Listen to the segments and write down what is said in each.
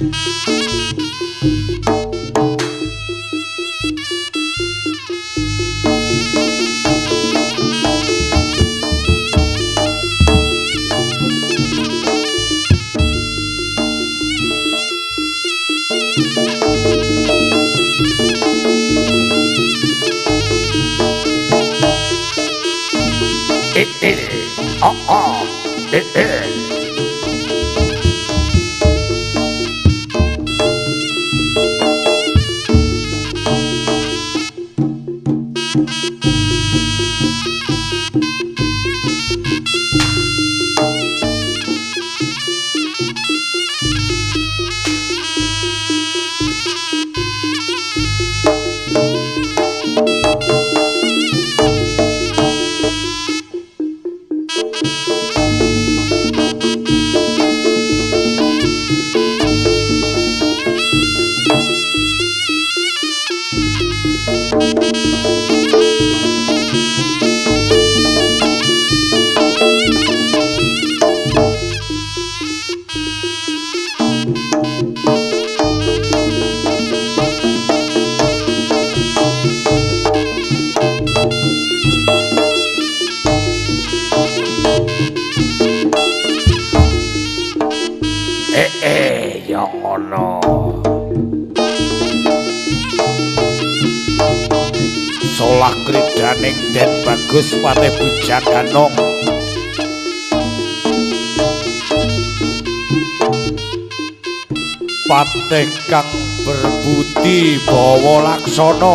Ya ono solah kridaning Den Bagus Pate Bujanganong Pate kang berbudi bawa laksana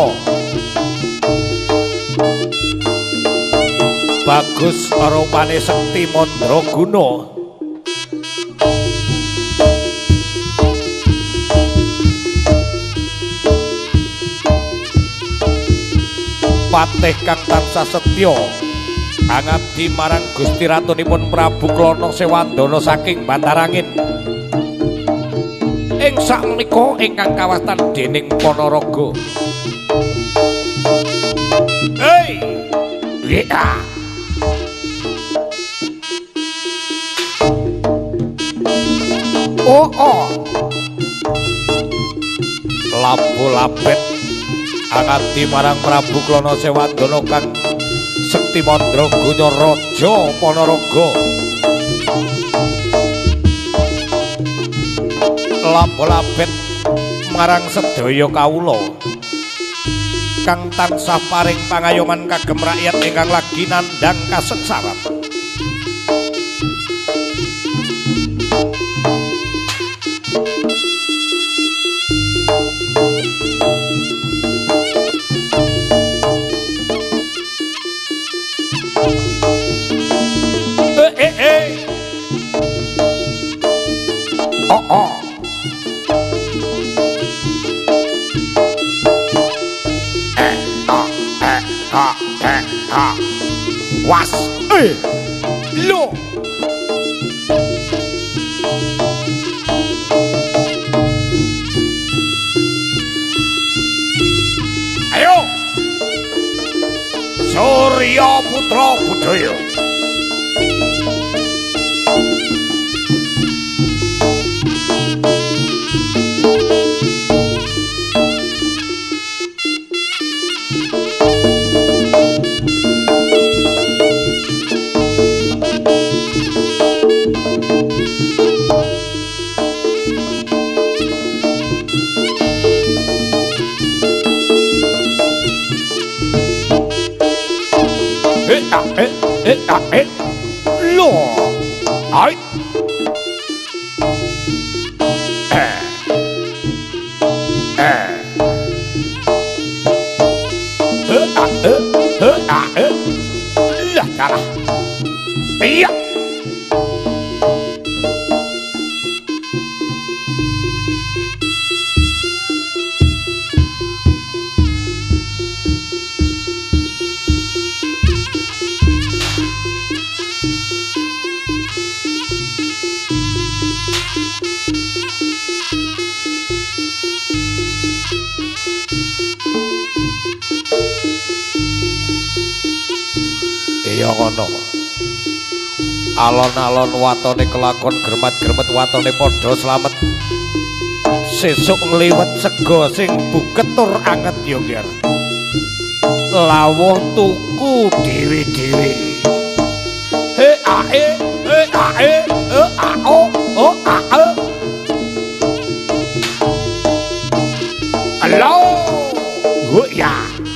Bagus rupane sekti mandraguna Patih kang tansah setya angabdi marang Gusti Ratunipun Prabu Klana Sewandana saking Bantarangin ing sakmenika ingkang kawastan dening Panaraga. Hei! Ya. Oh. Labu-labet angati marang Prabu Klana Sewandana kang sekti mandraguna Raja Panaraga. Labu-labet marang sedaya kawula kang tansah paring pangayoman kagem rakyat ingkang lagi nandhang kasengsaran. Oh. Was. Lo. Ayo. Surya Putra Budaya. Lo. Ai. Lah kalah. Iya. Ya ngono. Alon-alon watone kelakon gremet-gremet watone padha slamet. sesuk ngliwet sego sing buket tur anget yo Nger. Lawuh tuku dhewe-dhewe. He ae, a o a e. Halo. Ya.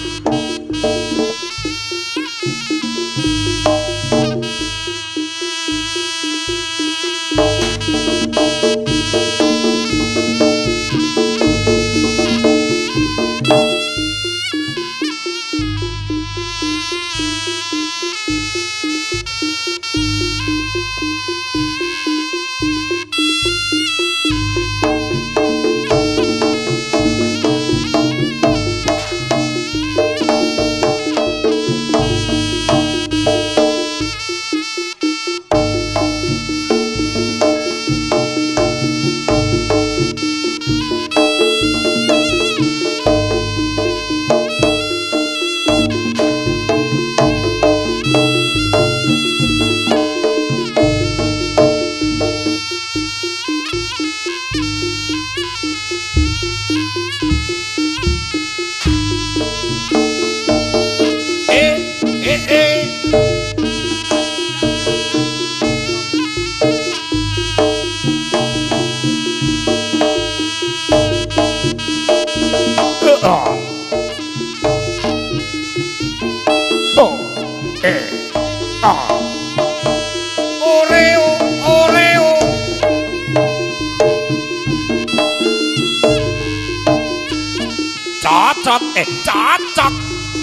Cocok.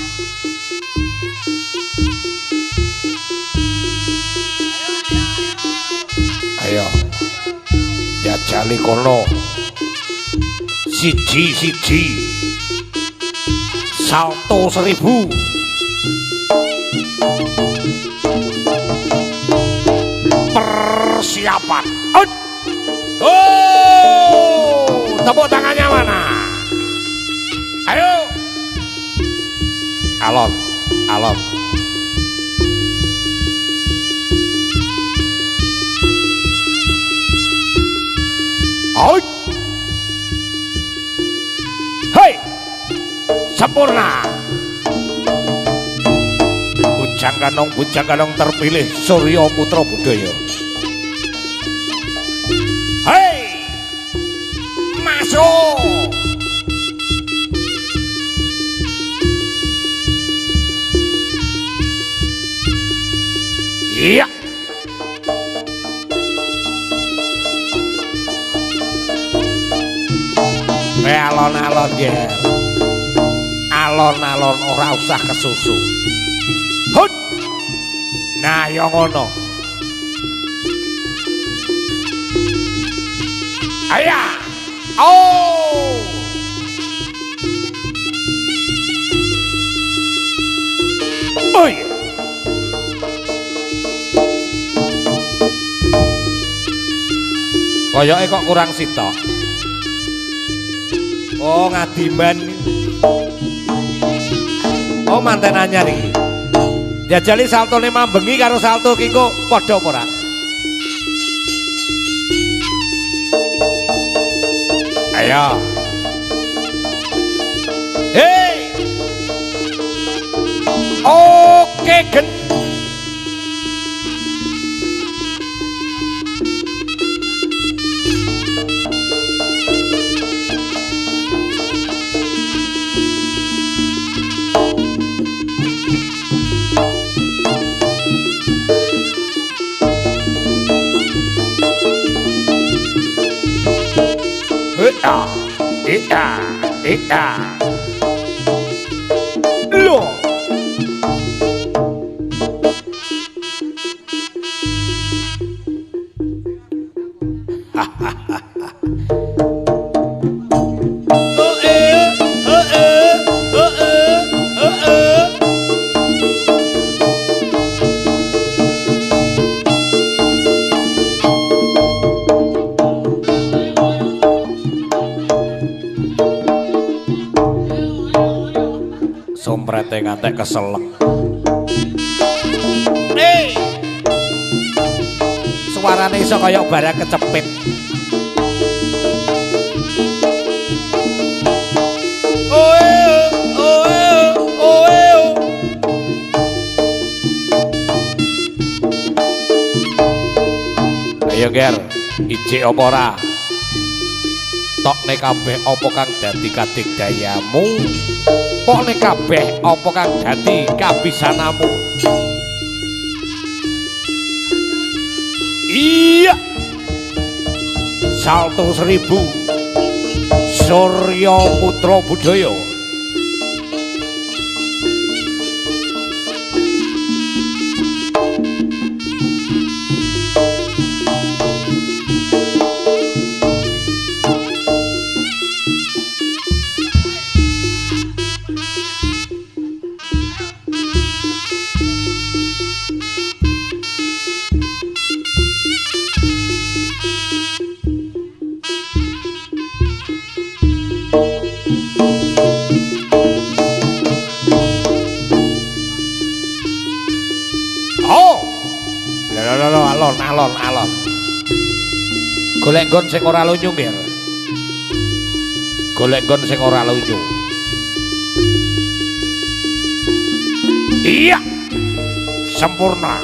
Ayo. Jajali kono. Siji. Salto 1000. Persiapan. Oh, tepuk tangannya mana? Ayo. Alon. Out. Hei. Sempurna. Bujang Ganong terpilih Surya Putra Budaya. Hei. Masuk. Iya. Alon-alon ya. Alon-alon ora usah kesusu. Hut. Nah, yo ngono. Aya. Oh. Oi. Koyoke kok kurang sitok. Oh, ngadiman. Oh, manten anyar iki. Jajali saltone mambengi karo salto ki kok padha apa ora? Ayo. Hei. Oke, gen. Loh. Somprete ngantek keselek. Suarane iso kaya barang kecepit. Nger ijik apa ora tokne kabeh apa kang dadi kadigdayamu pokne kabeh apa kang dadi kabisanamu iya Salto 1000 Surya Putra Budaya alon golek nggon sing ora lunyu nggih golek nggon sing ora lunyu iya sempurna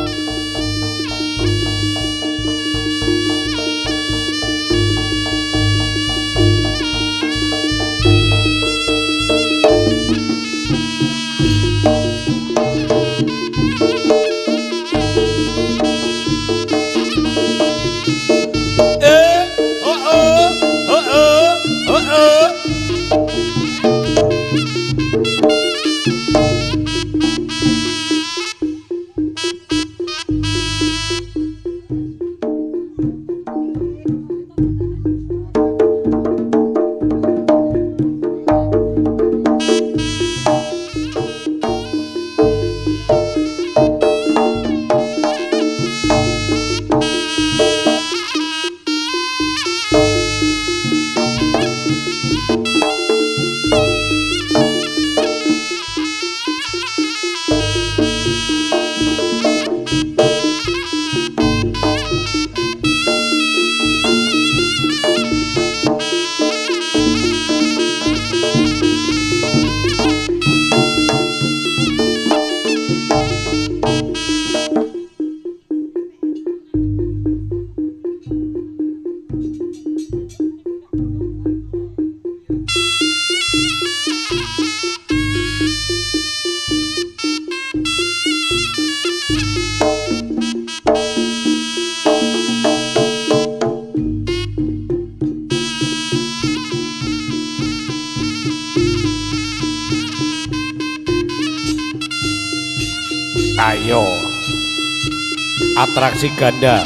ayo atraksi ganda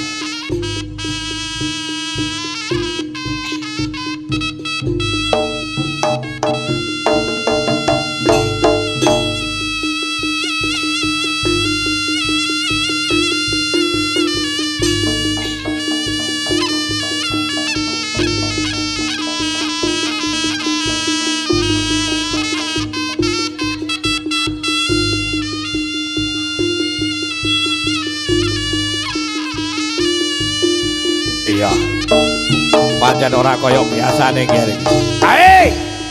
iya pancen ora kaya biasane kene ae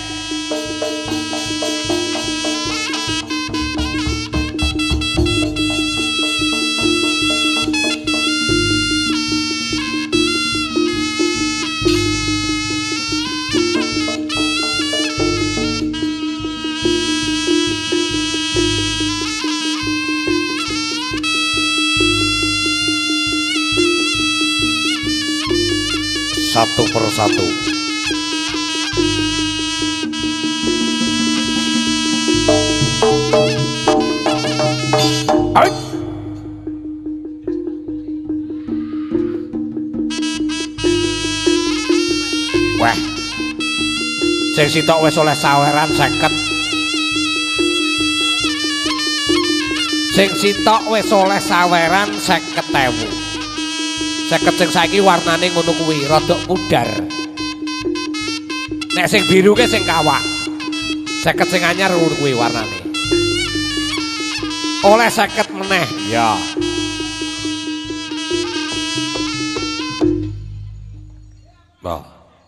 satu persatu Ay. Wah sing sitok wis oleh saweran 50 sing sitok wis oleh saweran 50.000 50 sing saiki warnane ngono kuwi rada pudar. Nek sing biru ke sing kawak. 50 sing anyar ngono kuwi warnane. Oleh 50 meneh. Ya. Nah.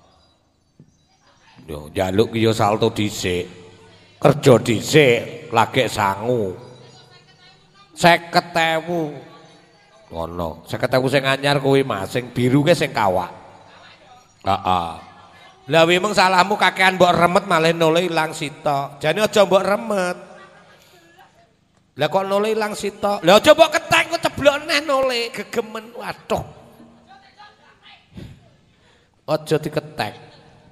Yo njaluk ki yo salto dhisik. Kerja dhisik lagek sangu. 50.000. Ngono. 50.000 sing anyar kuwi Mas, sing biru ke sing kawak. Heeh. Lah memang salahmu kakean mbok remet malah nole ilang sitok. Jane aja mbok remet. Lah kok nole ilang sitok. Lah aja mbok ketek kok ceblok neh nole gegemen. Waduh. Aja diketek.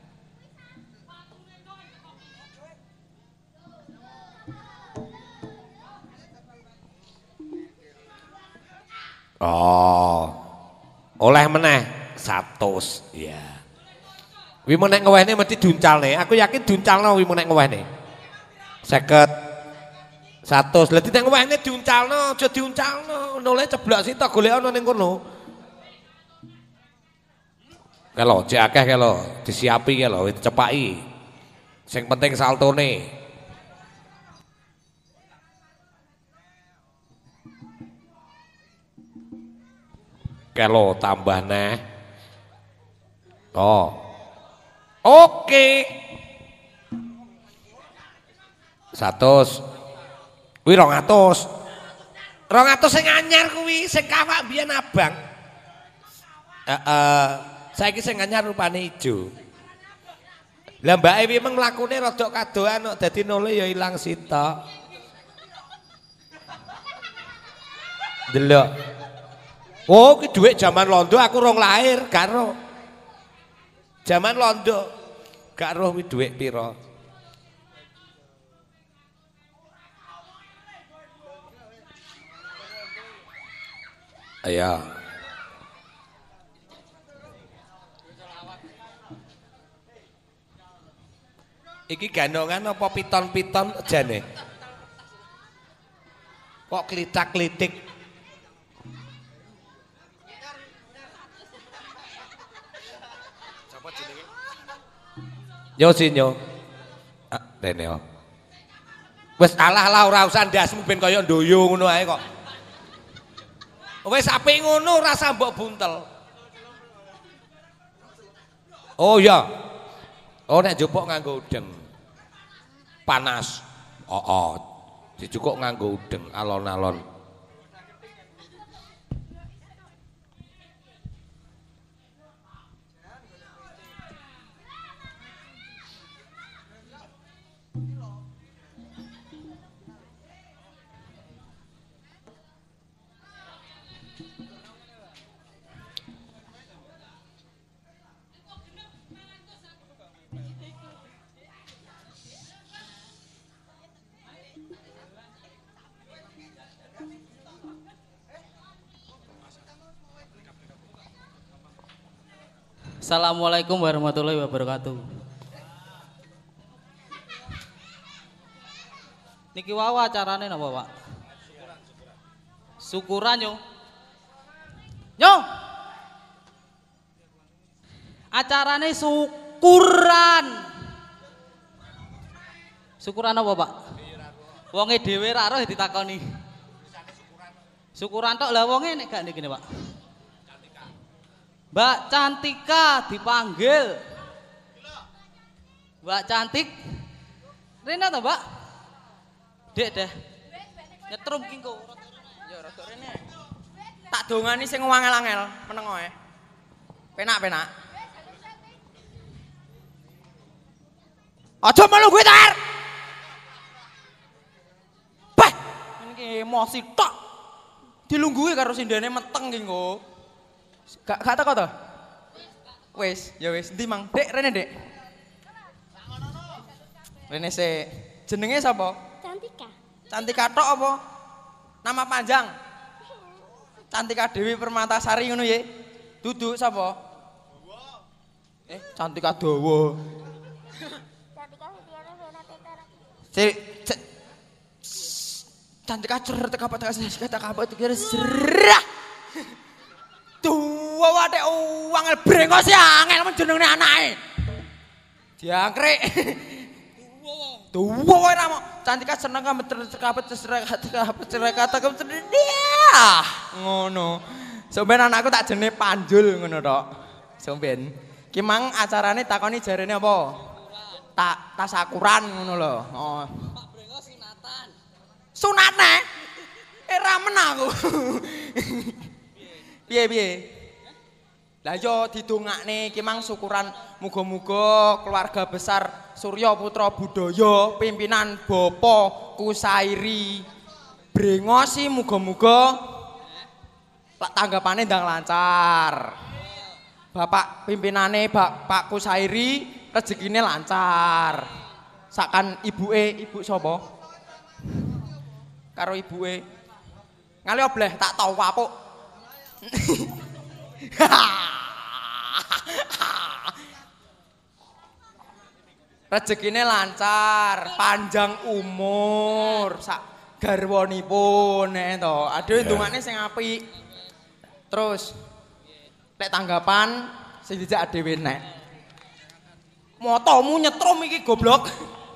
Oh. Oleh meneh 100. Ya. Wi menek ngewehne mesti duncalne. Aku yakin duncalno wi menek ngewehne. 50 100. Lah nek ngewehne diuncalno, aja diuncalno. Nole ceblok sitok golek ana ning kono. Kelo cek akeh kelo, disiapi kelo, dicepaki. Sing penting saltone. Kelo tambah neh. Oh. Oke. 100. Kuwi 200. 200 sing anyar kuwi, sing kawak biyen abang. Saiki sing anyar rupane ijo. Lah mbake memang mlakune rada kadoan kok dadi nole ya ilang sitok. Delok. Oh, ki dhuwit jaman londo aku rong lahir, gak roh. Jaman londo gak roh ki dhuwit pira. Ayo. Iki gandongan apa piton-piton jane? Kok klitak-klitik? Yo sinyo. Rene yo. Wis alah ora usah ndasmu ben kaya ndoyo ngono ae kok. Wis apik ngono ora usah mbok buntel. Oh iya. Oh nek njupuk nganggo udeng. Panas. Oh. Dijukuk nganggo udeng alon-alon. Assalamualaikum warahmatullahi wabarakatuh. Niki wawa acarane napa, Pak? Syukuran yo. Yo. Acarane syukuran. Syukuran apa, Pak? Wonge dhewe ra roh ditakoni. Syukuran tok lah wonge nek gak ngene, Pak. Mbak Cantika dipanggil. Mbak Cantik. Rena toh, Mbak? Dek dah. Nyetrum ki engko. Ya rada rene. Tak dongani sing wangel-angel, meneng ae. Penak-penak. Aja melu kuwi, Tar. Bah, iki emosi tok. Dilungguhi karo sindene meteng ki engko. Gak teko to? Wis, ya wis. Endi Mang? Dek, rene, Dek. Rene se. Jenenge sapa? Cantika. Cantika tok apa? Nama panjang. Cantika Dewi Permatasari ngono ya. Duduk sapa? Cantika Dawa. Cantika Setiana Vena Tetara. Cantika cer teka apa kira serah. Duwa wae wangel brengos ya angel men jenenge anake. Diangkrek. Duwa wae ra Cantika seneng kata ngono. Sampeyan anakku tak jenenge Panjul ngono tok. Sampeyan. Ki mang acarane takoni jarene apa? Tasakuran ngono lho. Oh. Pak Brengos sunatan. Sunat nek? Ra men aku. Piye? Lah yo didongakne iki mang syukuran muga-muga keluarga besar Surya Putra Budaya pimpinan Bapak Kusairi Brengosi muga-muga tanggapane ndang lancar. Bapak pimpinane Pak Kusairi rezekine lancar. Sakan ibu sapa? Karo ibuke. Ngali obleh tak tau apuk. Rezekine lancar, panjang umur, sak garwanipun nek to. Aduh ndongane sing apik. Terus nek tanggapan sing dijak dhewe nek. Motomu nyetrum iki goblok.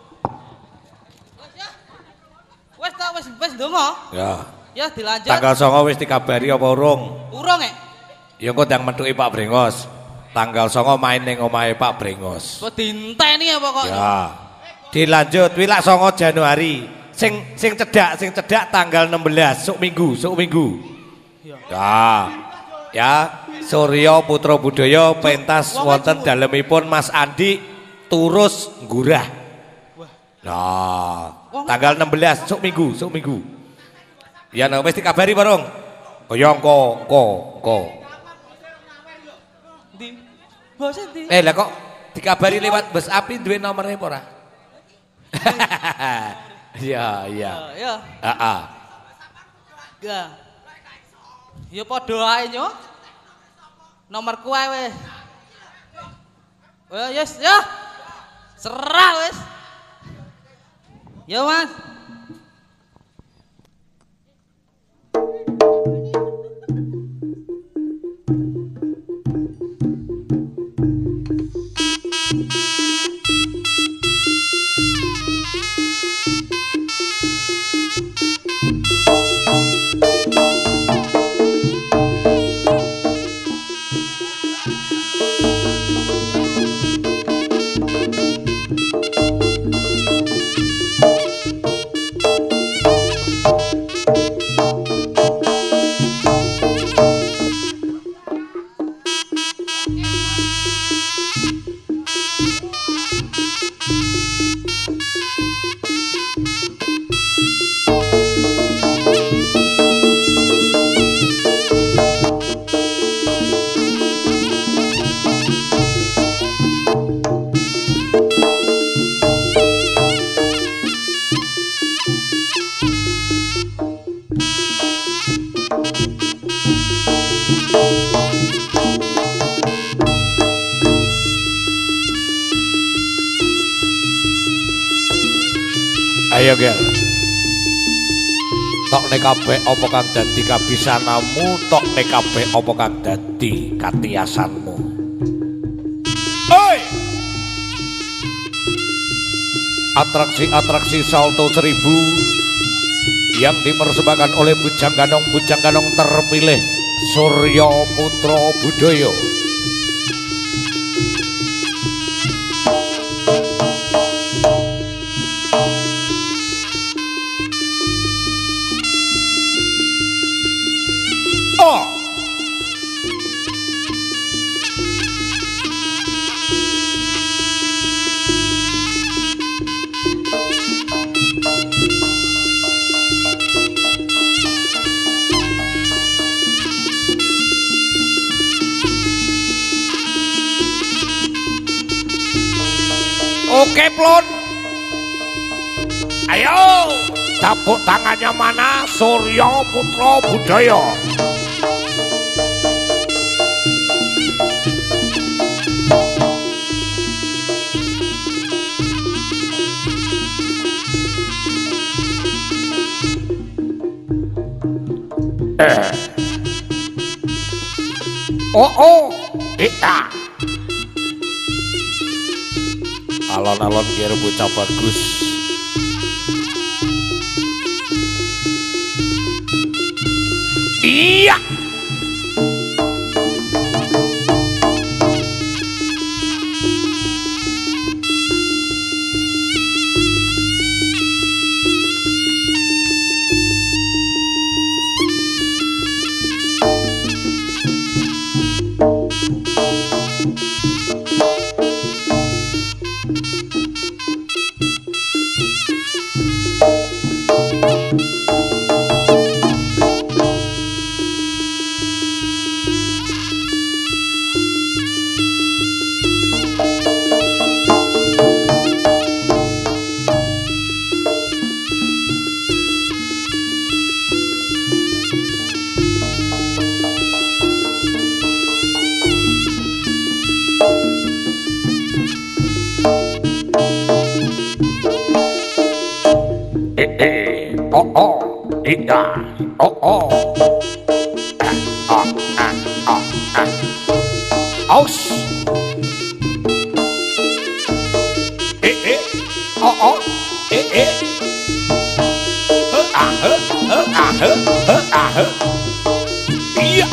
Wes ndonga. Ya. Ya dilanjut. Tanggal 9 wis dikabari apa urung? Urung Ya engko ndang methuki Pak Brengos. Tanggal 9 main ning omahe Pak Brengos. Kok dinteni ya pokoknya. Ya. Dilanjut wilak 9 Januari. Sing cedak tanggal 16 sok minggu. Ya, Surya Putra Budaya pentas wonten dalemipun Mas Andi Turus Nggurah. Nah, tanggal 16 sok minggu. Ya nah, wis dikabari bareng. Kaya engko. Ndi? Bos ndi? Lah kok dikabari lewat bus api duwe nomere apa ora? Iya. Ya. Heeh. Ya padha ae nyo. Nomorku ae wis. Yes, ya. Serah wis. Ya, Mas. Ayo gel. Tok nek kabeh apa kang dadi kabisanamu, tok nek kabeh apa kang dadi katiasanmu. Oi! Atraksi-atraksi Salto 1000 yang dipersembahkan oleh Bujang Ganong terpilih Surya Putra Budaya. Oke plon. Ayo, tepuk tangannya mana Surya Putra Budaya. Iya. Alon-alon kira bocah bagus. Iya. oh oh iya oh oh aus oh oh iya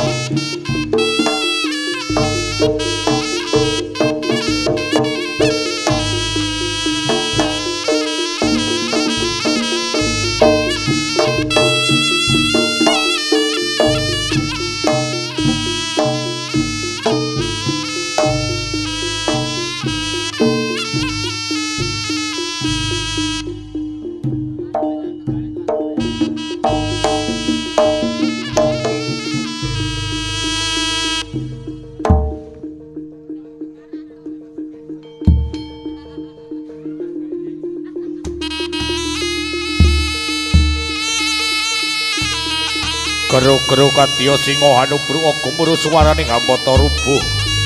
Gero-gero kadya singa hanubruka gumuru swaraning hambata rubuh.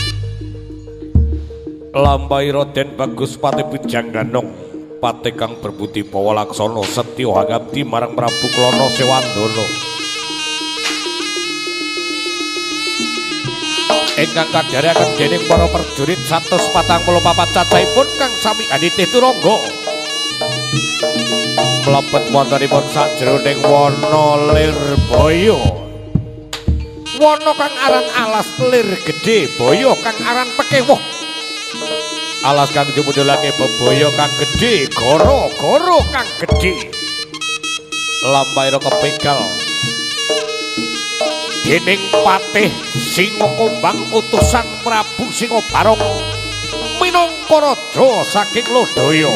Lambai Raden Bagus Pati Pujangganong pati kang berbudi pawalaksana setya hangabdi marang Prabu Klana Sewandana. Ingkang kadharaken dening para prajurit 144 cacahipun kang sami aditih turangga. Mlebet wontenipun sajroning wana lir baya. Wana kang aran alas lir gedhe, baya kang aran pekewuh. Alas kang jumudulake bebaya kang gedhe, goro kang gedhe. Lampaira kepegal dening Patih Singakombang utusan Prabu Singabarong minangka raja saking Lodaya.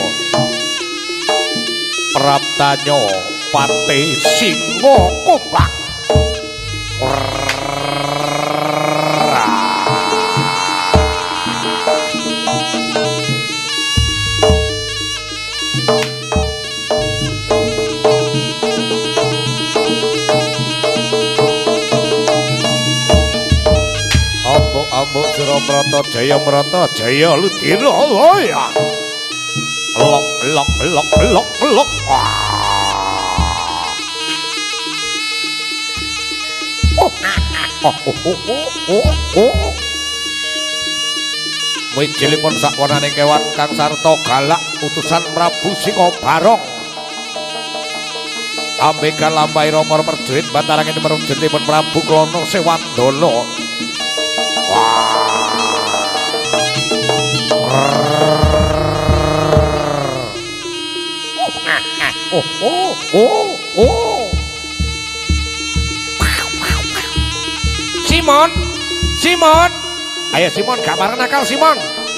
Praptanya Patih Singakombang. Ambuk Suramrata Jaya Ludira ya. Lok. Wijilipun sakwarane kewan kang sarta galak utusan Prabu Singabarong. Ambekan lampaira para prajurit bantaranipun perunjenipun Prabu Klana Sewandana. Simon, ayo Simon, gak marah nakal Simon.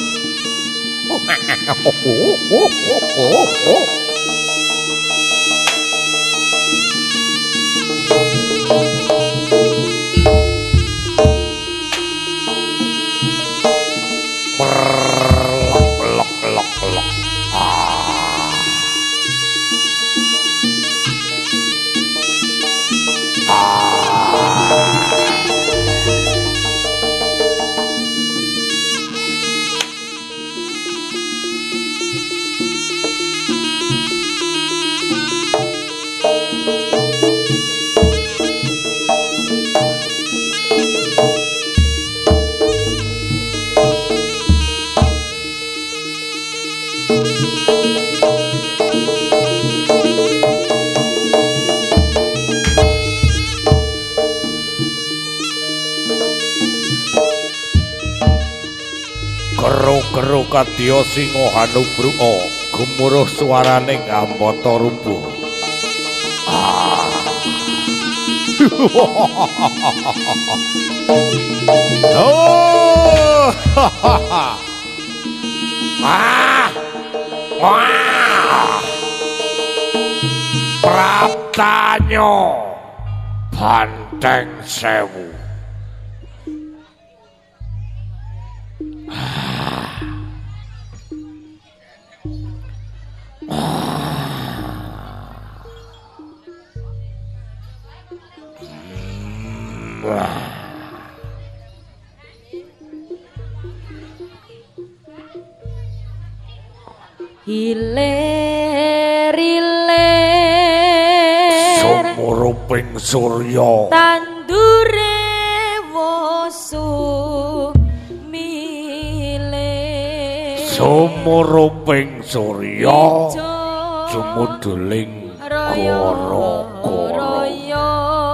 Gero-gero kadya singa hanubruka gumuruh swaraning ambata rubuh. Praptanya Banteng Sewu. Hilir-hilir ping surya tandure wosu mile sumurup ping surya jumuduling royo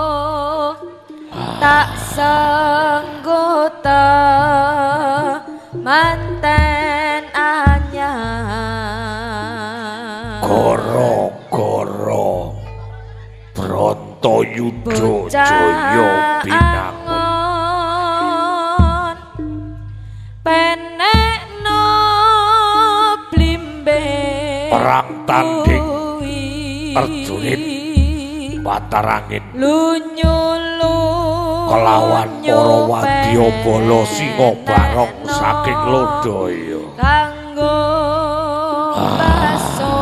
tak sanggota manten anyar gara-gara Bratayuda Jaya binangun penekno blimbe perang tanding Arjunit Patarangin lunyulu kelawan para wadya bala singa barong saking Lodaya kanggo baso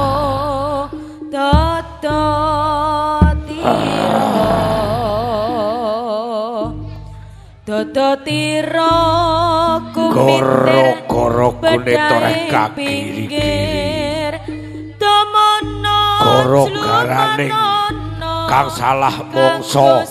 dodo tiro gara-gara gunetoreh kakiri-kiri gara-garaning kang salah mangsa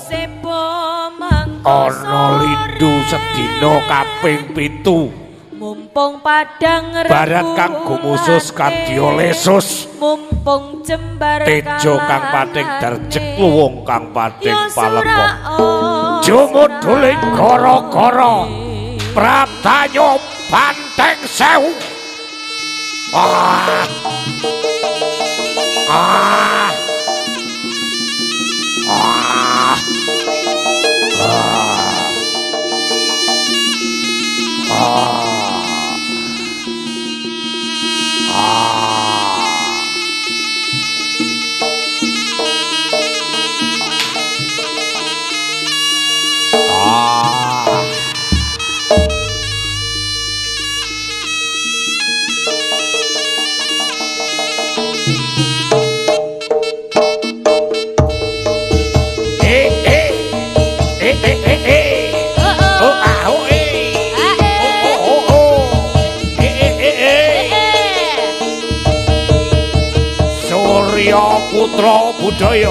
ana lindhu sedina kaping 7 mumpung padang barat kang gumusus kadya lesus mumpung jembar tejo kang pating darjek luwung kang pating palekon jumuduling gara-gara Pratanya Banteng Sewu Surya Putra Budaya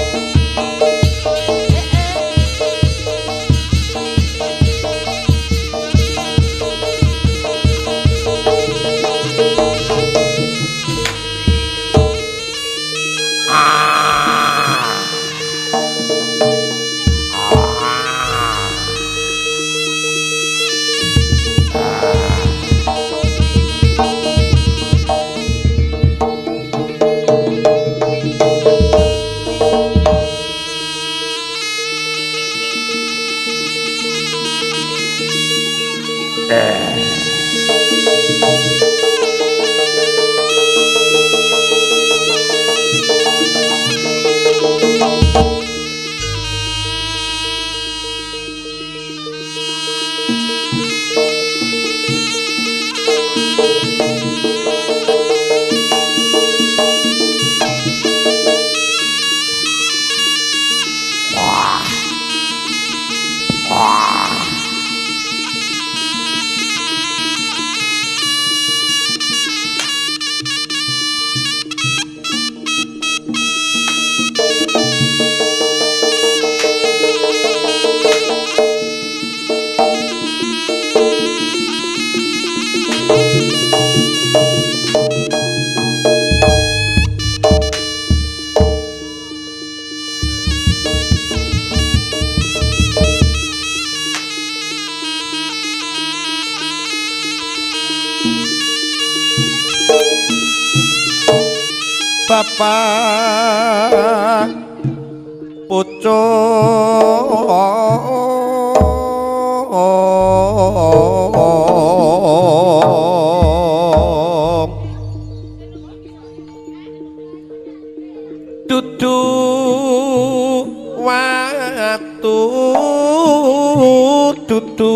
Bapak pucuk dudu watu dudu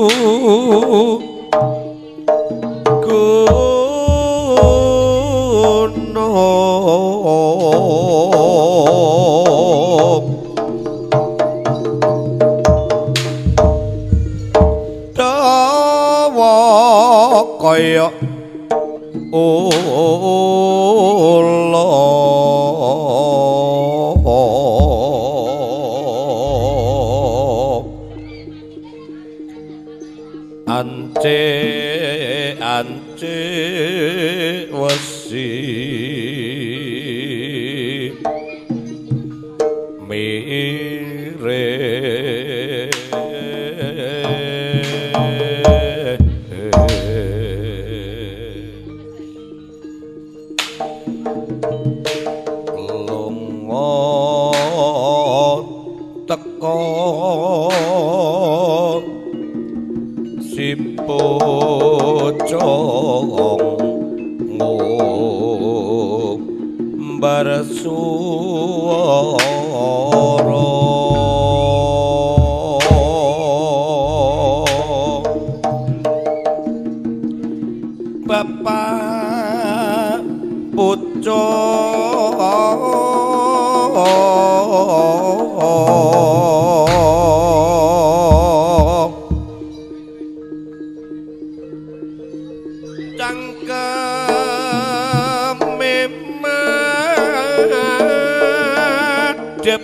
kaya ula ance wesi mire teko si pocong ngumbar suara bapak pocong cangkeme madhep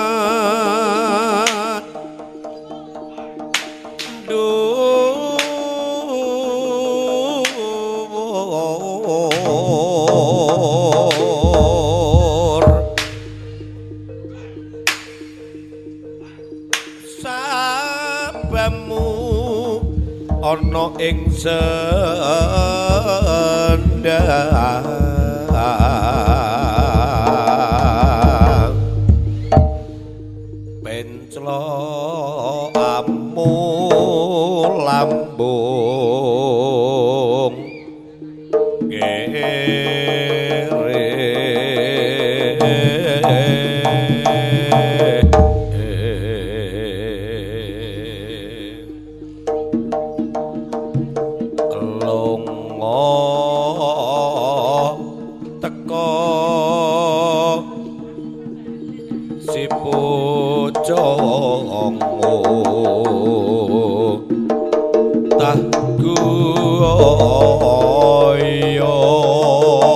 dhuwur sabamu ana ing sendang penclokamu lambung si pocong tak guyo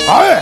Ae.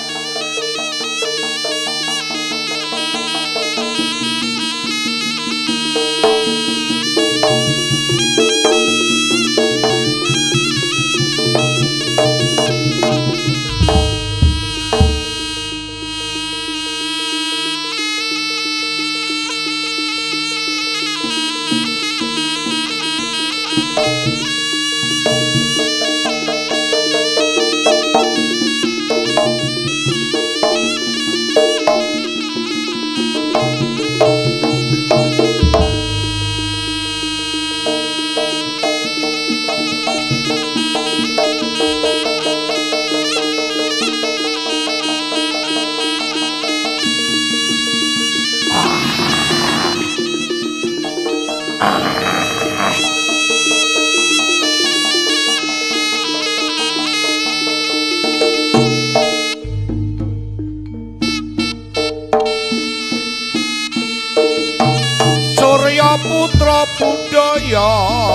Surya putra budaya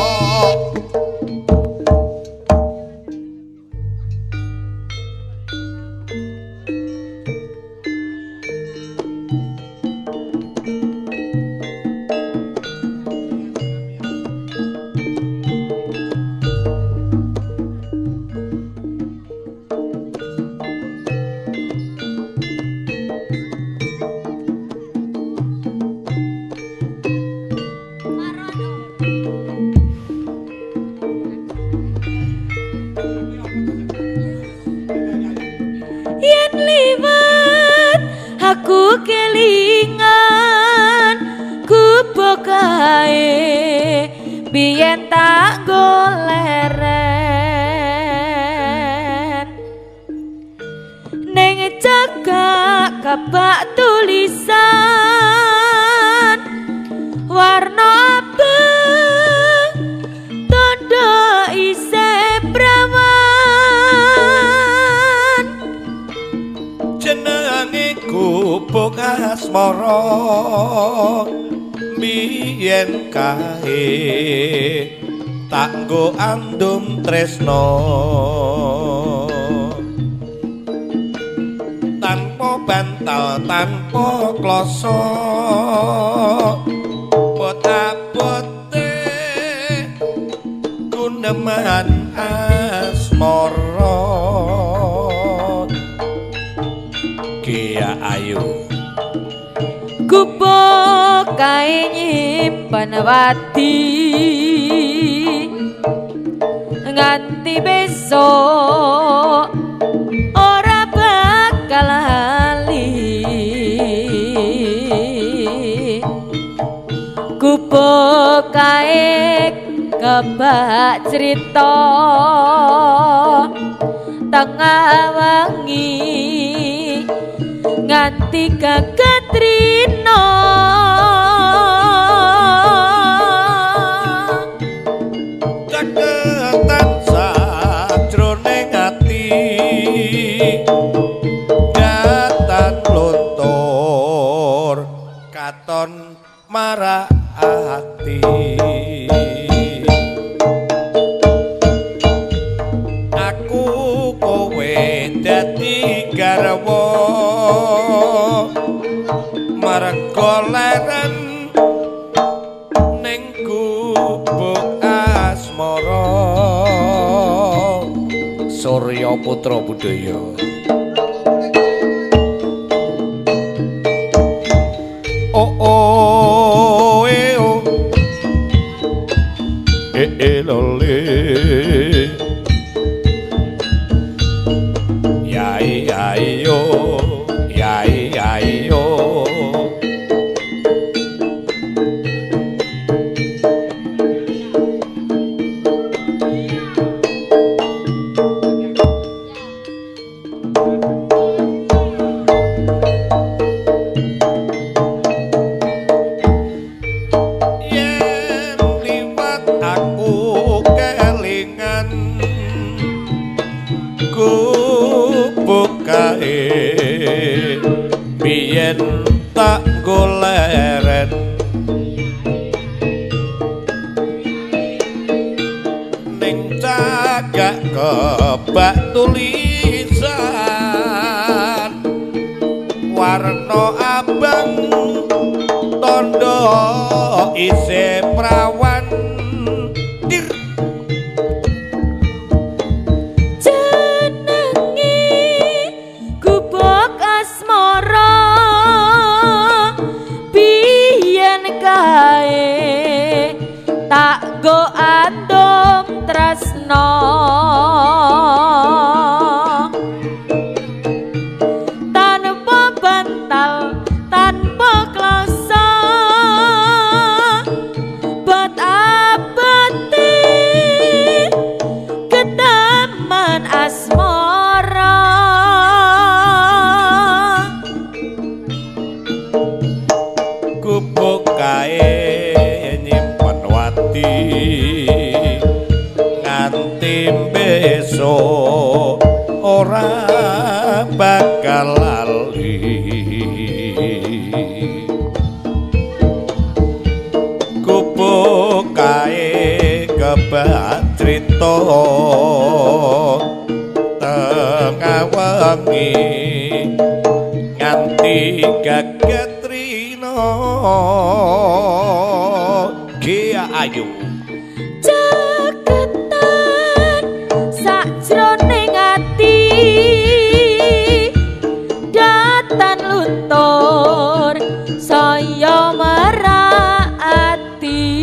yen liwat aku kelingan gubuk kae biyen tak goleren ning cekak kabak tulisan warna abang tondo isih prawan jenenge gubuk asmara biyen kae tak nggo andum tresno tanpa bantal tanpa kloso abot-abote guneman asmara Kia Ayu gubuk kae nyimpen wati nganti besok ora bakal lali gubuk kae kebak cerita tengah wengi nganti kekatrina caketan sajroning ati gatan luntur katon marak ati aku kowe dadi garwa marga leren ning gubuk asmara Surya putra budaya oh lole yai yo biyen tak goleren ning cagak kebak tulisan warna abang tondo isih prawan dir jenenge gubuk asmara biyen kae tak go andom tresno tanpa bantal tanpa kloso bat abadi ketaman asmara gubuk kae nyimpen wati nganti besok ora bakal lali gubuk kae kebak crita tengah wengi nganti gagetrina Gia Ayu caketan sakjroning ati datan luntur saya merati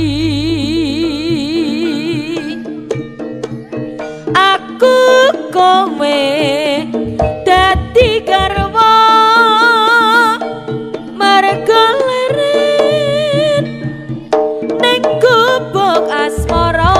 aku kowe dadi garwa merga leren ning gubuk asmara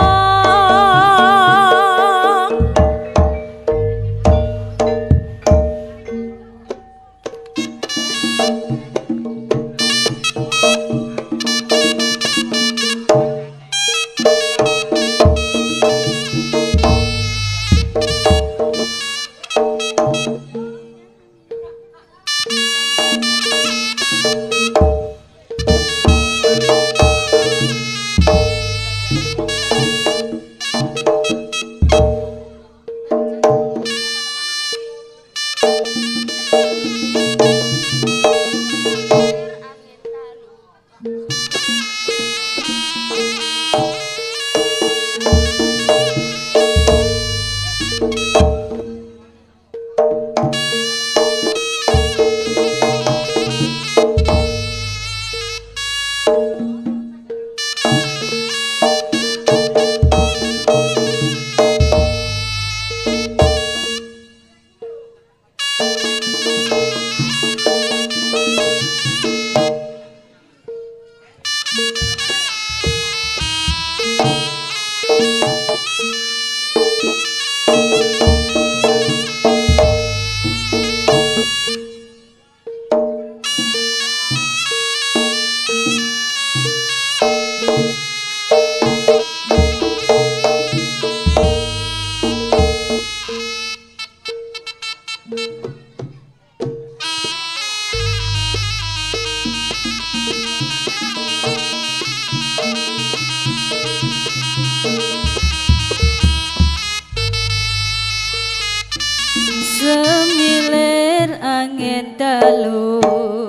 semilir angin dalu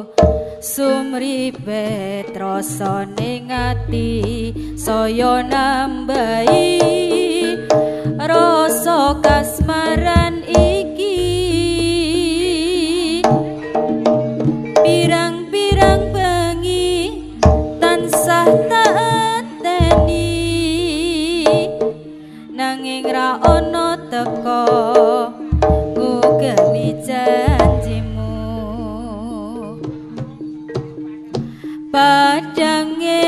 sumribe rasa ning ati saya nambahi rasa kasmaran iki pirang-pirang bengi tansah tak anteni nanging ra ono teko ngugemi janjimu padange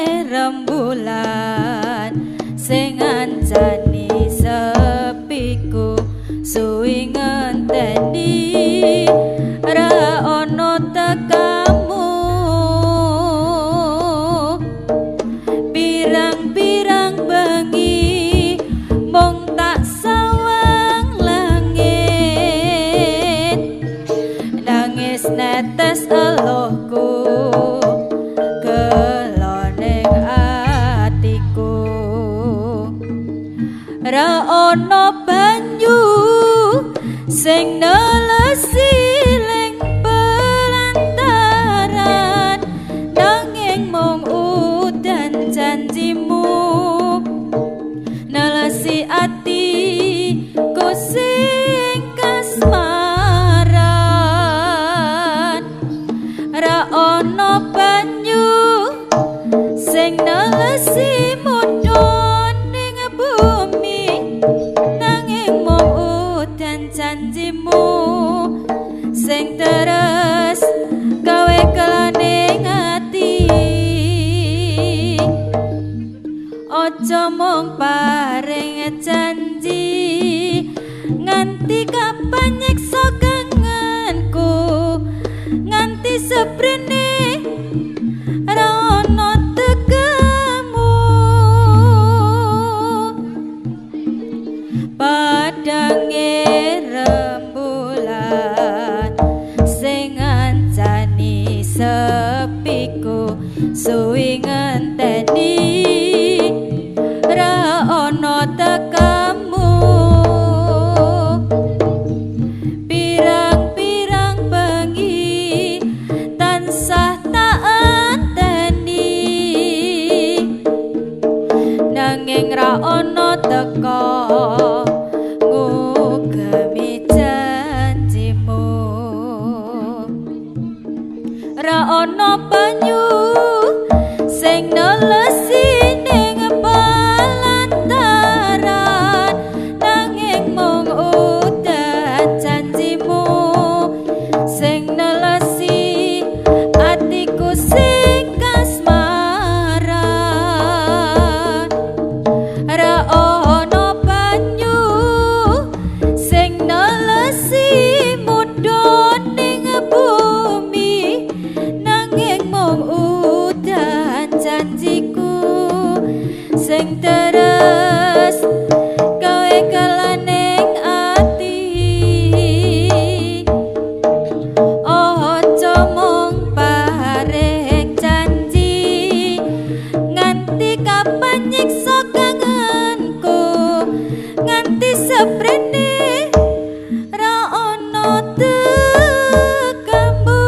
rembulan sing ngancani sepiku suwi ngenteni ra ono tekamu pirang-pirang bengi mung tak sawang langit nangis netes elohku keloning atiku ra ono banyu sing nelesi ling lesi mudhun ning bumi nanging mung udan janjimu sing terus gawe kelane ngati aja mung paring janji nganti kapan nyiksa kangenku nganti seprene ra ono tegemu padange rembulan sing ngancani sepiku suwi ngenteni ra ono tegemu pirang-pirang bengi tansah tak anteni nanging ra ono teka ngugemi janjimu ra ono banyu sing nelesi ning palantaran nanging mung udan janjimu sing nelesi atiku sing kasmaran ra ono banyu sing nelesi mudhun ning bumi nanging mung udan janjiku sing terus gawe kelaning ati aja mung paring janji nganti kapan nyiksa kangenku nganti seprene ra ono tegemu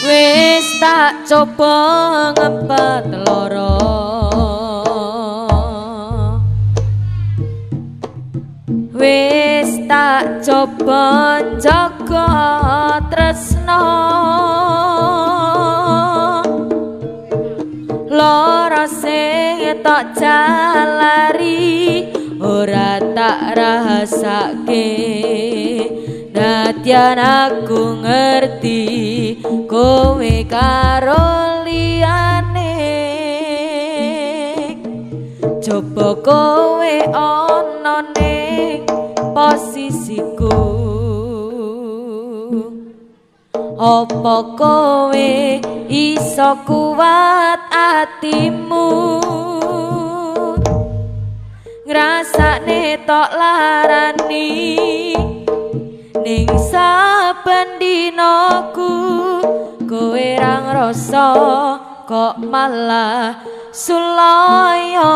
wis tak coba ngempet loro wis tak coba jaga tresno lara sing tak jalari ora tak rasake nadyan aku ngerti kowe karo liyane coba kowe ana ning posisiku apa kowe iso kuat atimu ngrasane tok larani ning saben dinaku kowe ra ngrasa kok malah sulaya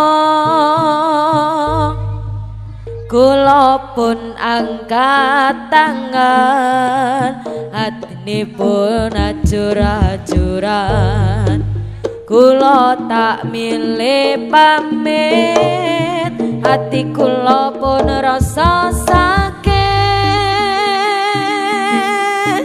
kula pun angkat tangan atine pun ajur-ajuran kula tak milih pamit hati kula pun rasa sakit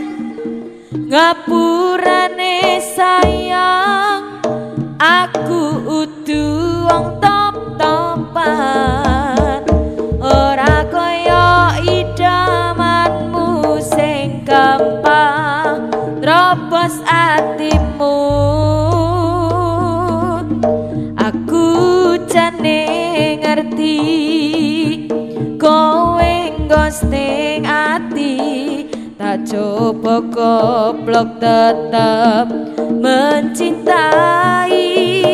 ngapurane sayang aku udu wong top-topan ora kaya idamanmu sing gampang robos atimu aku jane ngerti kowe ghosting ati tak coba goblok tetap mencintai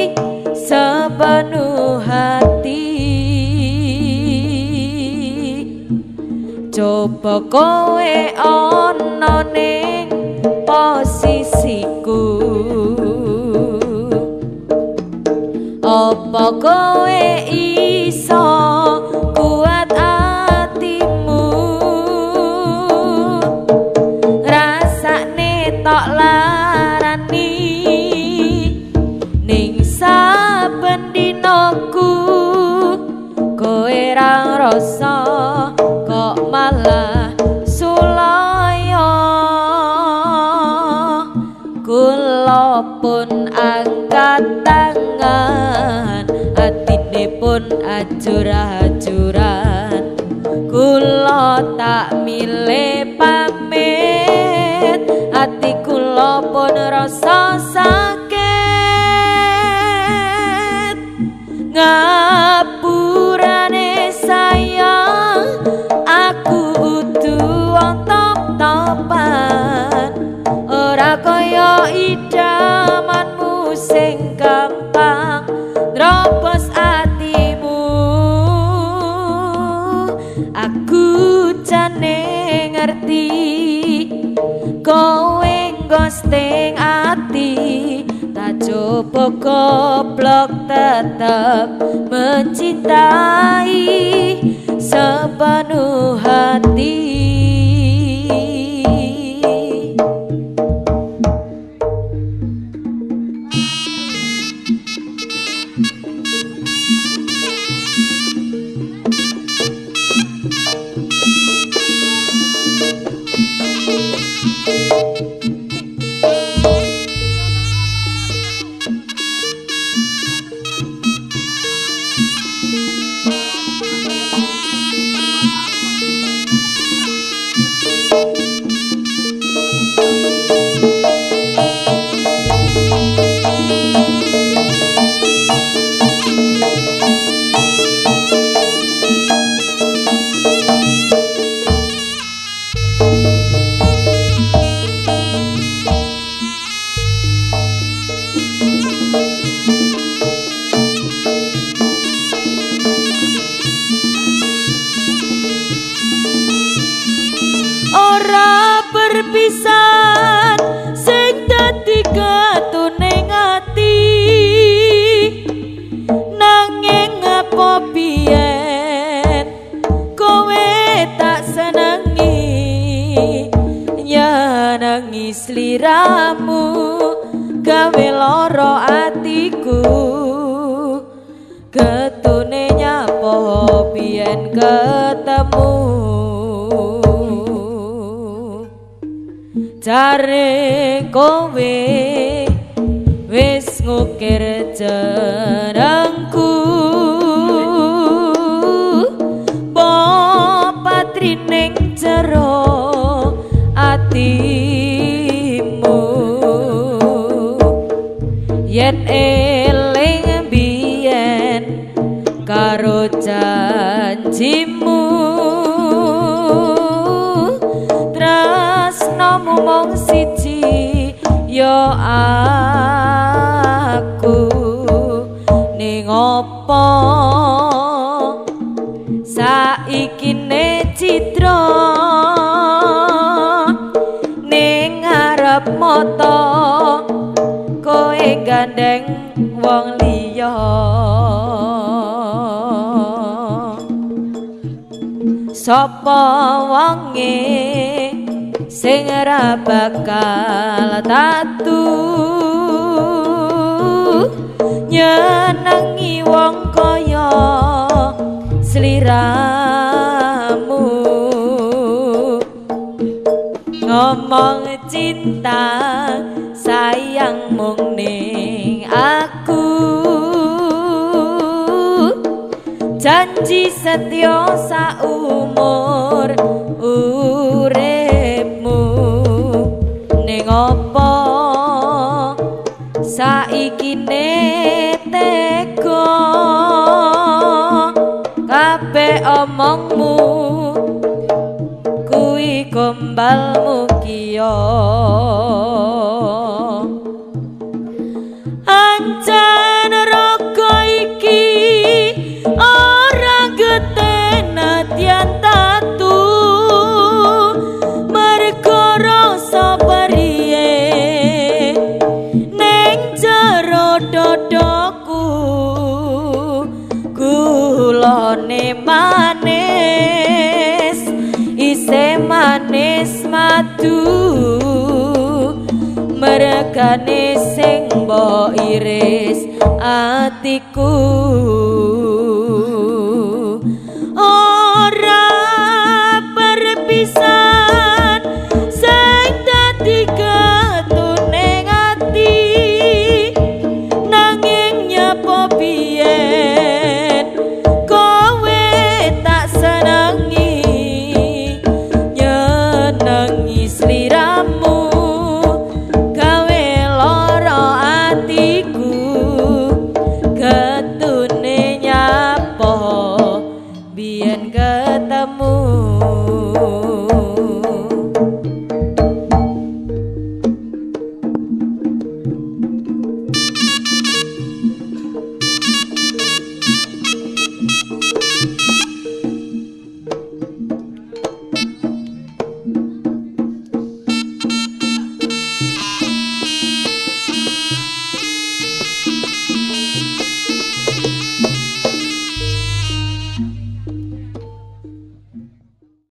sepenuh hati coba kowe ana ning posisiku apa kowe iso kuat atimu rasane tok larani ning saben dinaku kowe ra ngrasa kok malah sulaya kula pun angkat tangan atine pun ajur-ajuran kula tak milih pamit ati kula pun rasa sakit ngapurane sayang aku udu wong top-topan ora kaya idamanmu sing gampang nrobos atimu aku jane ngerti kowe ghosting ati tak coba goblok tetap mencintai sepenuh hati nangis liramu gawe loro atiku ketune nyapa biyen ketemu jare kowe wis ngukir jenengku patrining jero atimu yen eling biyen karo janjimu tresnamu mung siji yo aku ning apa saiki ne citra ning ngarep mata kowe gandeng wong liya sapa wonge sing ora bakal tatu nyenengi wong kaya sliramu ngomong cinta sayang mung ning aku janji setya saumur uripmu ning apa saiki ne tega kabeh omongmu kuwi gombalmu kiyo ancen raga iki ora getenatian tatu mergo rasa priye ning jero dodoku gulane manis isih manis madu mergane sing mbok iris atiku